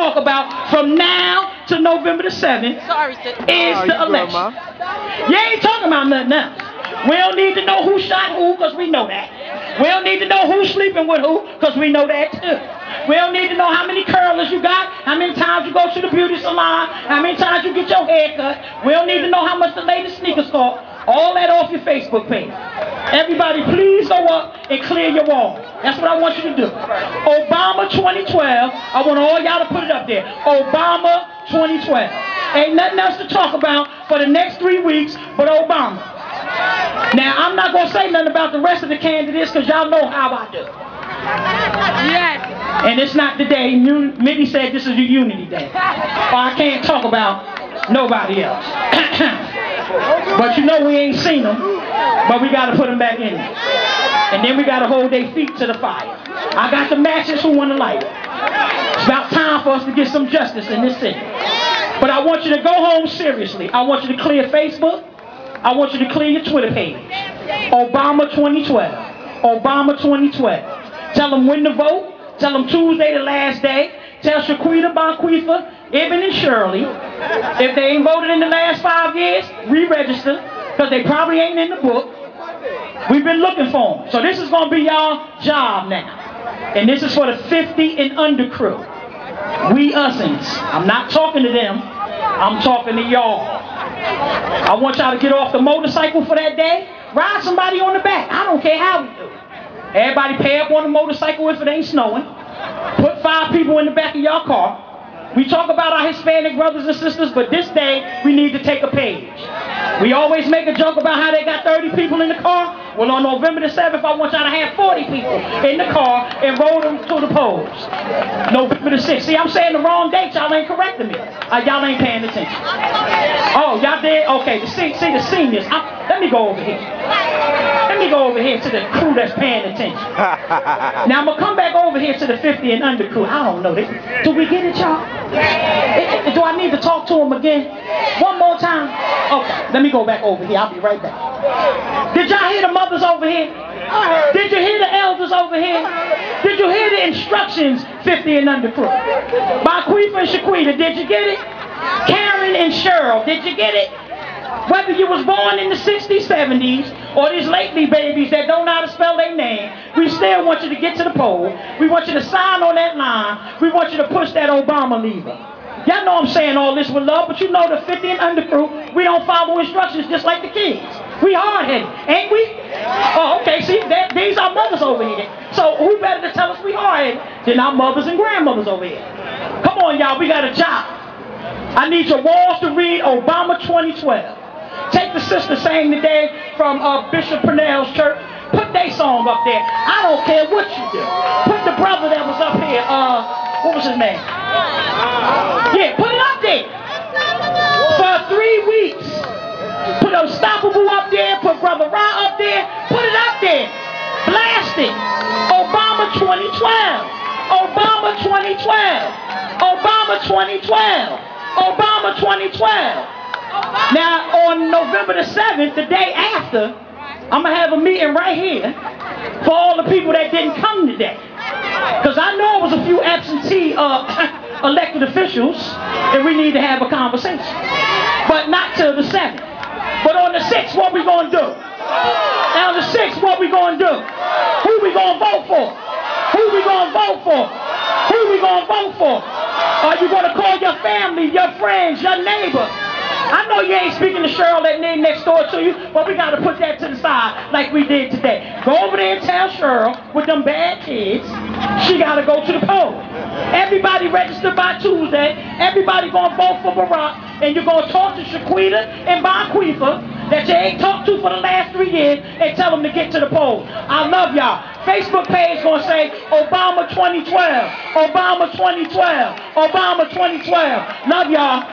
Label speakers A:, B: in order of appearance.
A: talk about from now to November the 7th is the election. You ain't talking about nothing else. We don't need to know who shot who, because we know that. We don't need to know who's sleeping with who, because we know that too. We don't need to know how many curlers you got, how many times you go to the beauty salon, how many times you get your hair cut. We don't need to know how much the latest sneakers cost. All that off your Facebook page. Everybody, please go up and clear your wall. That's what I want you to do. Obama 2012. I want all y'all to put it up there. Obama 2012. Ain't nothing else to talk about for the next 3 weeks but Obama. Now, I'm not going to say nothing about the rest of the candidates because y'all know how I do. Yes. And it's not the day. Minnie said this is a unity day. Or I can't talk about nobody else. But you know we ain't seen them. But we got to put them back in there. And then we got to hold their feet to the fire. I got the matches who want to light it. It's about time for us to get some justice in this city. But I want you to go home seriously. I want you to clear Facebook. I want you to clear your Twitter page. Obama 2012. Obama 2012. Tell them when to vote. Tell them Tuesday the last day. Tell Shaquita, Bonquifa, Ibn and Shirley, if they ain't voted in the last 5 years, re-register, because they probably ain't in the book. We've been looking for them. So this is going to be y'all job now. And this is for the 50 and under crew. We usins. I'm not talking to them. I'm talking to y'all. I want y'all to get off the motorcycle for that day. Ride somebody on the back. I don't care how we do it. Everybody pay up on the motorcycle if it ain't snowing. Put 5 people in the back of your car. We talk about our Hispanic brothers and sisters, but this day we need to take a page. We always make a joke about how they got 30 people in the car. Well, on November the 7th, I want y'all to have 40 people in the car and roll them to the polls. November the 6th. See, I'm saying the wrong date. Y'all ain't correcting me. Y'all ain't paying attention. Oh, y'all did? Okay, see the seniors. Let me go over here. Let me go over here to the crew that's paying attention. Now, I'm going to come back over here to the 50 and under crew. I don't know this. Do we get it, y'all? Do I need to talk to them again? One more time? Okay, let me go back over here. I'll be right back. Did y'all hear the mothers over here? Did you hear the elders over here? Did you hear the instructions, 50 and under crew? Bonquifa and Shaquita, did you get it? Karen and Cheryl, did you get it? Whether you was born in the 60s, 70s, or these lately babies that don't know how to spell their name, we still want you to get to the poll. We want you to sign on that line. We want you to push that Obama lever. Y'all know I'm saying all this with love, but you know the 50 and under crew, we don't follow instructions just like the kids. We hard-headed, ain't we? Oh, okay, see, these are mothers over here. So who better to tell us we hard-headed than our mothers and grandmothers over here? Come on, y'all, we got a job. I need your walls to read Obama 2012. Take the sister saying today from Bishop Purnell's church. Put their song up there. I don't care what you do. Put the brother that was up here, what was his name? Yeah, put it up there. For 3 weeks. Put Unstoppable up there. Put Brother Ra up there. Put it up there. Blast it. Obama 2012. Obama 2012. Obama 2012. Obama 2012. Now, on November the 7th, the day after, I'm going to have a meeting right here for all the people that didn't come today. Because I know it was a few absentee elected officials, and we need to have a conversation. But not till the 7th. But on the 6th, what we going to do? Now, on the 6th, what we going to do? Who we going to vote for? Who we going to vote for? Who we going to vote for? Are you going to call your family, your friends, your neighbor? I know you ain't speaking to Cheryl that name next door to you, but we got to put that to the side like we did today. Go over there and tell Cheryl with them bad kids, she got to go to the poll. Everybody registered by Tuesday. Everybody going to vote for Barack, and you're going to talk to Shaquita and Bonquifa that you ain't talked to for the last 3 years and tell them to get to the poll. I love y'all. Facebook page going to say Obama 2012, Obama 2012, Obama 2012. Love y'all.